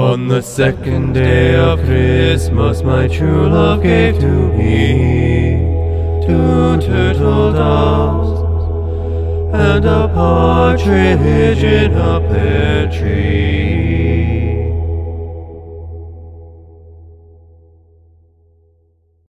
On the second day of Christmas, my true love gave to me 2 turtle doves and a partridge in a pear tree.